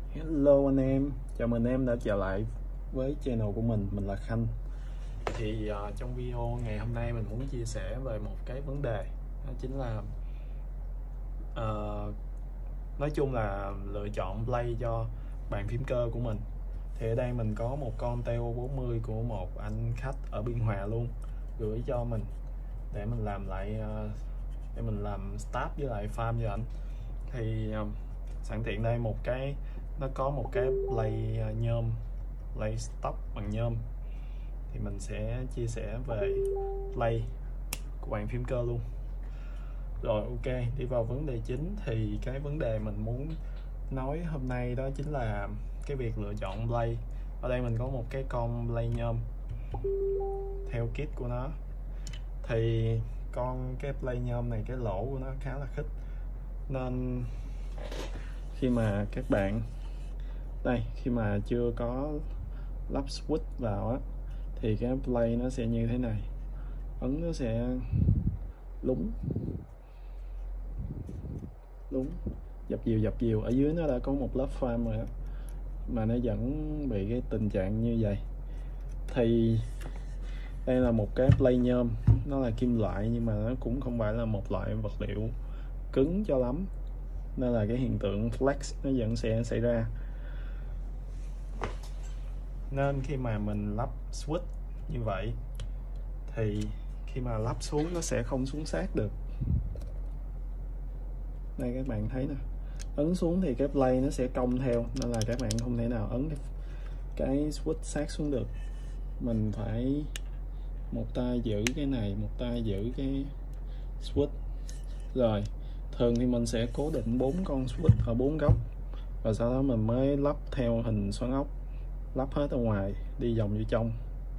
Hello anh em, chào mừng em đã trở lại với channel của mình là Khanh. Thì trong video ngày hôm nay mình muốn chia sẻ về một cái vấn đề, đó chính là nói chung là lựa chọn play cho bàn phím cơ của mình. Thì ở đây mình có một con TO40 của một anh khách ở Biên Hòa luôn gửi cho mình để mình làm lại để mình làm start với lại farm cho anh. Thì sẵn tiện đây nó có một cái play nhôm, play stock bằng nhôm, thì mình sẽ chia sẻ về play của bàn phím cơ luôn. Rồi ok, đi vào vấn đề chính. Thì cái vấn đề mình muốn nói hôm nay đó chính là cái việc lựa chọn play. Ở đây mình có một cái con play nhôm theo kit của nó. Thì cái play nhôm này, cái lỗ của nó khá là khít, nên khi mà các bạn đây, khi mà chưa có lắp switch vào á, thì cái play nó sẽ như thế này, ấn nó sẽ lúng dập dìu. Ở dưới nó đã có một lớp foam rồi đó, mà nó vẫn bị cái tình trạng như vậy. Thì đây là một cái play nhôm, nó là kim loại nhưng mà nó cũng không phải là một loại vật liệu cứng cho lắm, nên là cái hiện tượng flex nó vẫn sẽ xảy ra. Nên khi mà mình lắp switch như vậy thì khi mà lắp xuống nó sẽ không xuống sát được. Đây các bạn thấy nè, ấn xuống thì cái play nó sẽ cong theo, nên là các bạn không thể nào ấn cái switch sát xuống được. Mình phải một tay giữ cái này, một tay giữ cái switch. Rồi thường thì mình sẽ cố định 4 con switch ở 4 góc, và sau đó mình mới lắp theo hình xoắn ốc, lắp hết ở ngoài đi vòng vô trong.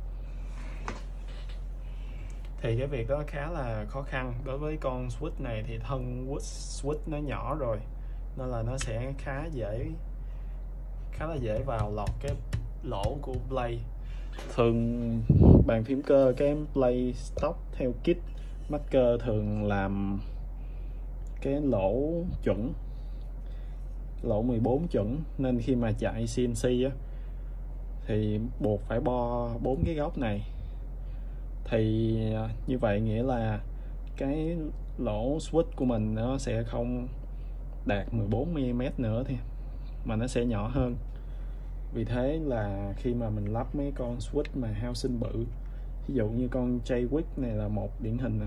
Thì cái việc đó khá là khó khăn. Đối với con switch này thì thân switch nó nhỏ rồi, nên là nó sẽ khá là dễ vào lọt cái lỗ của play. Thường bàn phím cơ, cái play stock theo kit maker thường làm cái lỗ chuẩn, lỗ 14 chuẩn, nên khi mà chạy CNC á thì buộc phải bo 4 cái góc này. Thì như vậy nghĩa là cái lỗ switch của mình nó sẽ không đạt 14mm nữa thì mà nó sẽ nhỏ hơn. Vì thế là khi mà mình lắp mấy con switch mà housing bự, ví dụ như con Jaywick này là một điển hình nè,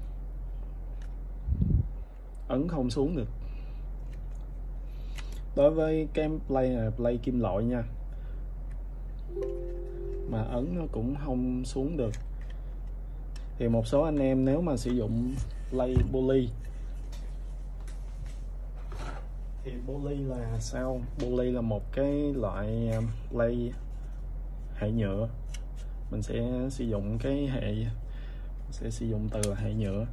ấn không xuống được. Đối với cái play này, play kim loại nha, mà ấn nó cũng không xuống được. Thì một số anh em nếu mà sử dụng play poly, thì poly là sao? Poly là một cái loại play hệ nhựa. Mình sẽ sử dụng sử dụng từ là hệ nhựa.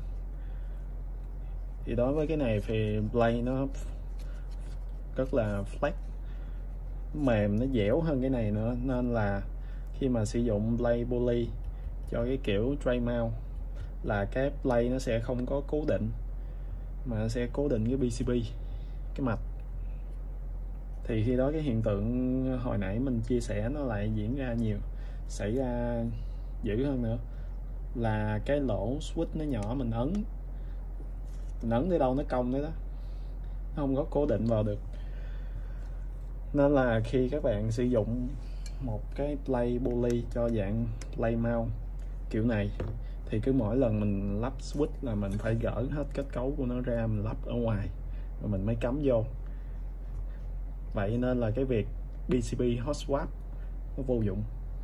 Thì đối với cái này thì play nó rất là flex, mềm, nó dẻo hơn cái này nữa, nên là khi mà sử dụng play poly cho cái kiểu tray mount là cái play nó sẽ không có cố định, mà nó sẽ cố định cái PCB, cái mạch. Thì khi đó cái hiện tượng hồi nãy mình chia sẻ nó lại xảy ra dữ hơn nữa, là cái lỗ switch nó nhỏ, mình ấn tới đâu nó cong đấy đó, nó không có cố định vào được. Nên là khi các bạn sử dụng một cái play poly cho dạng play mount kiểu này, thì cứ mỗi lần mình lắp switch là mình phải gỡ hết kết cấu của nó ra, mình lắp ở ngoài rồi mình mới cắm vô. Vậy nên là cái việc PCB hot swap nó vô dụng.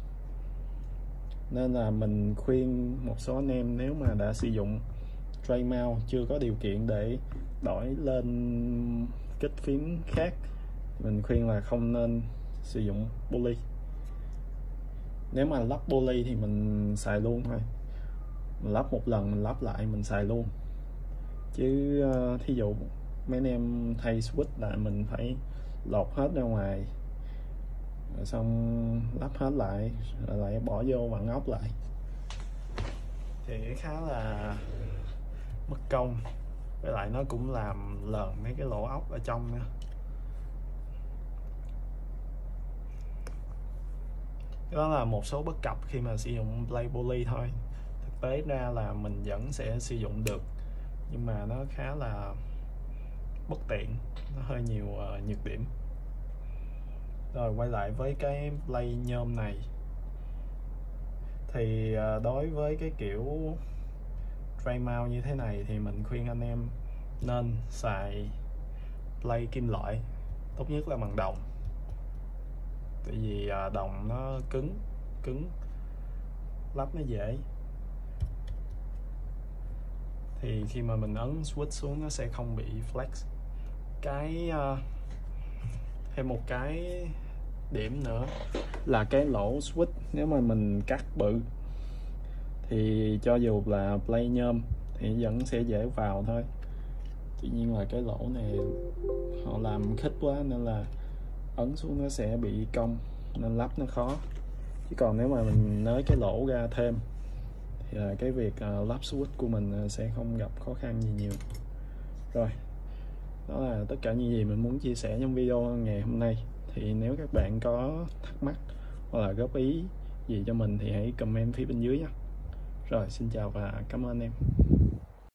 Nên là mình khuyên một số anh em nếu mà đã sử dụng tray mount, chưa có điều kiện để đổi lên kích phím khác, mình khuyên là không nên sử dụng poly. Nếu mà lắp poly thì mình xài luôn thôi, mình lắp một lần mình lắp lại mình xài luôn. Chứ thí dụ mấy anh em thay switch lại mình phải lột hết ra ngoài, rồi xong lắp hết lại, rồi lại bỏ vô vặn ốc lại, thì khá là mất công. Với lại nó cũng làm lờn mấy cái lỗ ốc ở trong nữa. Đó là một số bất cập khi mà sử dụng plate poly thôi. Thực tế ra là mình vẫn sẽ sử dụng được, nhưng mà nó khá là bất tiện, nó hơi nhiều nhược điểm. Rồi quay lại với cái plate nhôm này, thì đối với cái kiểu tray mount như thế này thì mình khuyên anh em nên xài plate kim loại, tốt nhất là bằng đồng. Tại vì đồng nó cứng lắp nó dễ, thì khi mà mình ấn switch xuống nó sẽ không bị flex. Thêm một cái điểm nữa là cái lỗ switch, nếu mà mình cắt bự thì cho dù là plate nhôm thì vẫn sẽ dễ vào thôi. Tuy nhiên là cái lỗ này họ làm khít quá nên là ấn xuống nó sẽ bị cong, nên lắp nó khó. Chứ còn nếu mà mình nới cái lỗ ra thêm thì là cái việc lắp switch của mình sẽ không gặp khó khăn gì nhiều. Rồi, đó là tất cả những gì mình muốn chia sẻ trong video ngày hôm nay. Thì nếu các bạn có thắc mắc hoặc là góp ý gì cho mình thì hãy comment phía bên dưới nhé. Rồi, xin chào và cảm ơn em.